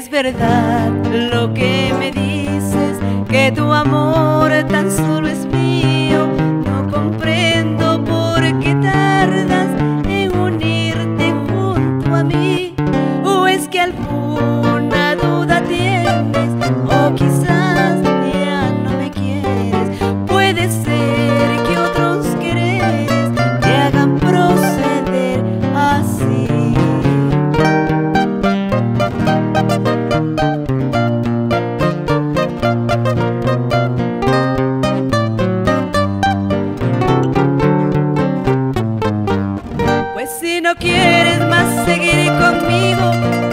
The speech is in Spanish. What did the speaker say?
es verdad lo que me dices, que tu amor tan solo es mío. No comprendo por qué tardas en unirte junto a mí. ¿O es que alguna duda tienes? O quizás ya no me quieres. Puede ser que otros quereres te hagan proceder así. Pues si no quieres más seguir conmigo,